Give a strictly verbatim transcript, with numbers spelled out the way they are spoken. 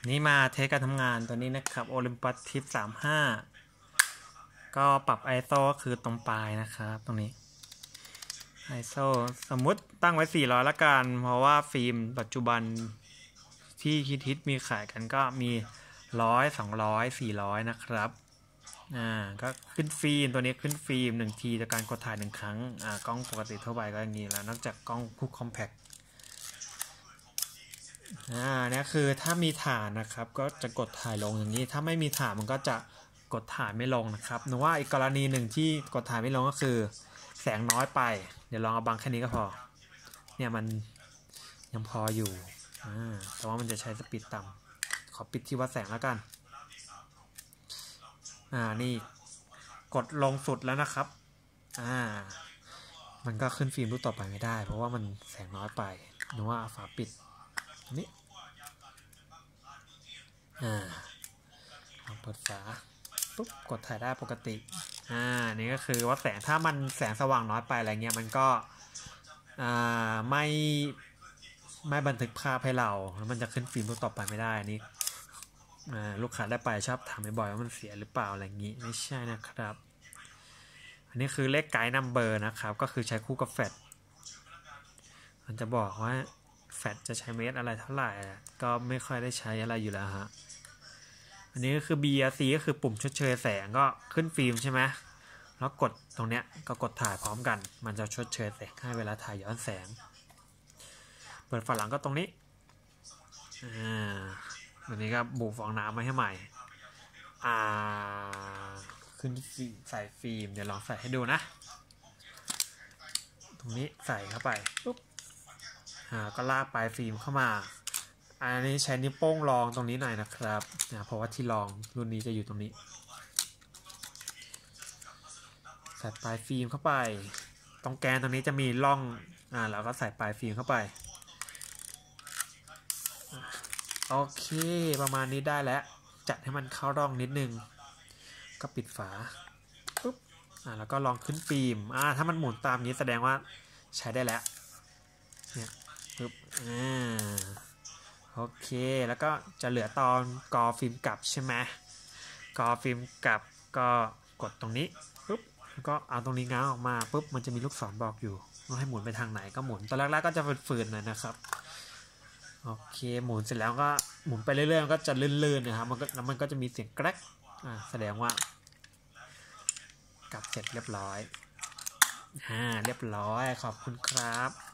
นี่มาเทสการทำงานตัวนี้นะครับ Olympus Tip สามห้าก็ปรับ ไอ เอส โอ ก็คือตรงปลายนะครับตรงนี้ ไอ เอส โอ สมมุติตั้งไว้สี่ร้อยละกันเพราะว่าฟิล์มปัจจุบันที่ฮิตๆมีขายกันก็มีหนึ่งร้อย สองร้อย สี่ร้อยนะครับอ่าก็ขึ้นฟิล์มตัวนี้ขึ้นฟิล์มหนึ่งทีจากการกดถ่ายหนึ่งครั้งอ่ากล้องปกติทั่วไปก็อย่างนี้แล้วนอกจากกล้องคู่คอมแพคอ่าเนี่ยคือถ้ามีฐานนะครับก็จะกดถ่ายลงอย่างนี้ถ้าไม่มีฐานมันก็จะกดถ่ายไม่ลงนะครับหรือว่าอีกกรณีหนึ่งที่กดถ่ายไม่ลงก็คือแสงน้อยไปเดี๋ยวลองเอาบังแค่นี้ก็พอเนี่ยมันยังพออยู่อ่าแต่ว่ามันจะใช้สปีดต่ำขอปิดที่วัดแสงแล้วกันอ่านี่กดลงสุดแล้วนะครับอ่ามันก็ขึ้นฟิล์มรูปต่อไปไม่ได้เพราะว่ามันแสงน้อยไปหรือว่าฝาปิดนี่อ่าลองเปิดฝาปุ๊บกดถ่ายได้ปกติอ่านี่ก็คือว่าแสงถ้ามันแสงสว่างน้อยไปอะไรเงี้ยมันก็อ่าไม่ไม่บันทึกภาพให้เราแล้วมันจะขึ้นฟิล์มรูปต่อไปไม่ได้นี่ลูกค้าได้ไปชอบถามบ่อยว่ามันเสียหรือเปล่าอะไรอย่างนี้ไม่ใช่นะครับอันนี้คือเลขไกด์นัมเบอร์นะครับก็คือใช้คู่กับแฟลชมันจะบอกว่าแฟลชจะใช้เมตรอะไรเท่าไหร่ก็ไม่ค่อยได้ใช้อะไรอยู่แล้วฮะอันนี้ก็คือ บี อาร์ ซี ก็คือปุ่มชดเชยแสงก็ขึ้นฟิล์มใช่ไหมแล้วกดตรงเนี้ยก็กดถ่ายพร้อมกันมันจะชดเชยแสงให้เวลาถ่ายย้อนแสงเปิดฝาหลังก็ตรงนี้อ่าวันนี้ก็บุฟองน้ำมาให้ใหม่อ่าขึ้นฟิล์มใส่ฟิล์มเดี๋ยวลองใส่ให้ดูนะตรงนี้ใส่เข้าไปปุ๊บอ่าก็ลากปลายฟิล์มเข้ามาอันนี้ใช้นิ้วโป้งรองตรงนี้หน่อยนะครับนะเพราะว่าที่รองรุ่นนี้จะอยู่ตรงนี้ใส่ปลายฟิล์มเข้าไปตรงแกนตรงนี้จะมีร่องอ่าแล้วก็ใส่ปลายฟิล์มเข้าไปโอเคประมาณนี้ได้แล้วจัดให้มันเข้าร่องนิดนึงก็ปิดฝาปุ๊บอ่าแล้วก็ลองขึ้นฟิล์มอ่าถ้ามันหมุนตามนี้แสดงว่าใช้ได้แล้วเนี่ยปุ๊บอ่าโอเคแล้วก็จะเหลือตอนกอฟิล์มกลับใช่ไหมกอฟิล์มกลับก็กดตรงนี้ปุ๊บแล้วก็เอาตรงนี้ง้างออกมาปุ๊บมันจะมีลูกศรบอกอยู่ว่าให้หมุนไปทางไหนก็หมุนตอนแรกๆก็จะฝืนๆหน่อยนะครับโอเคหมุนเสร็จแล้วก็หมุนไปเรื่อยๆก็จะลื่นๆนะครับมันก็แล้วมันก็จะมีเสียงแกรกอ่าแสดงว่ากลับเสร็จเรียบร้อยอ่าเรียบร้อยขอบคุณครับ